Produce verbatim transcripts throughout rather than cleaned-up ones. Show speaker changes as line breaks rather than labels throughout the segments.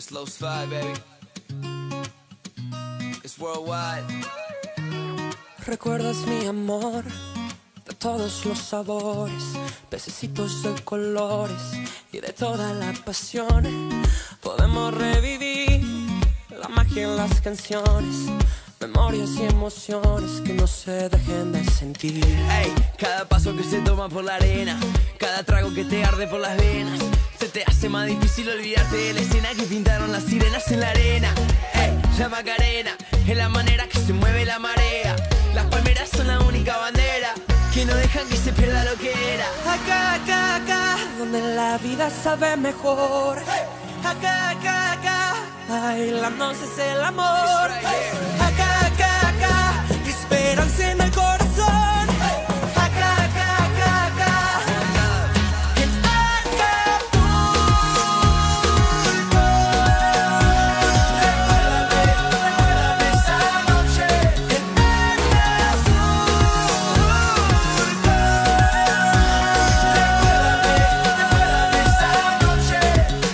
It's Los Five, baby. It's worldwide.
Recuerdas mi amor de todos los sabores, pececitos de colores y de toda la pasión. Podemos revivir la magia en las canciones, memorias y emociones que no se dejen de sentir.
Ey, cada paso que se toma por la arena, cada trago que te arde por las venas, se te hace más difícil olvidarte de la escena que pintaron las sirenas en la arena. Ey, la Macarena es la manera que se mueve la marea. Las palmeras son la única bandera que no dejan que se pierda lo que era.
Acá, acá, acá, donde la vida sabe mejor. Acá, acá, acá, bailando es el amor. Acá, acá, acá, esperanza en el corazón. Acá, acá, acá, acá, en Acapulco. Recuérdame esa noche en Acapulco. Recuérdame, recuérdame esa noche.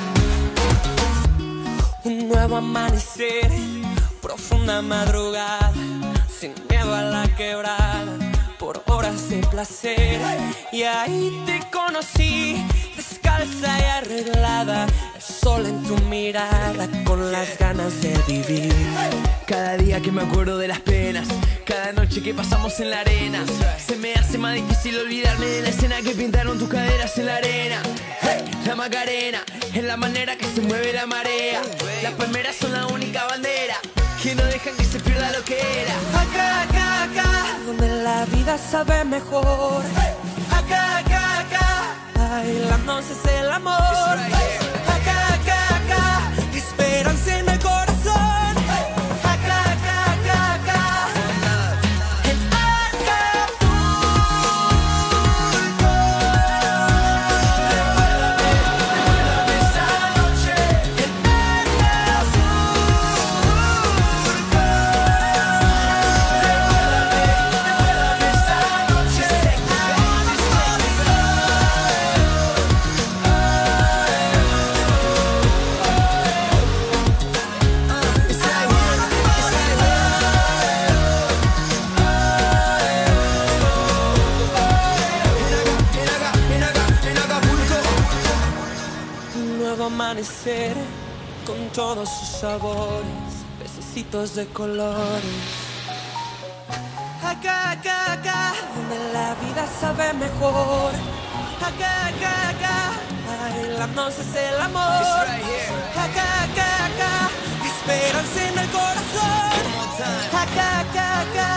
Un nuevo amanecer, profunda madrugada, sin miedo a la quebrada, por horas de placer. Y ahí te conocí, descalza y arreglada, el sol en tu mirada, con las ganas de vivir.
Cada día que me acuerdo de las penas, cada noche que pasamos en la arena, se me hace más difícil olvidarme de la escena que pintaron tus caderas en la arena. Hey, la Macarena es la manera que se mueve la marea. Las palmeras son la única bandera que no dejan que se pierda lo que era.
Acá, acá, acá, donde la vida sabe mejor. Acá, acá, acá, bailando es el amor. Acá, acá, acá, esperanza en el corazón. Acá, acá, acá, acá, en Acapulco. Recuérdame, recuérdame esa noche en Acapulco. Recuérdame, recuérdame esa noche en Un nuevo amanecer con todos sus sabores, pececitos de colores. Acá, acá, acá, donde la vida sabe mejor. Acá, acá, acá, bailando es el amor. Acá, acá, acá, esperanza en el corazón. Acá, acá, acá.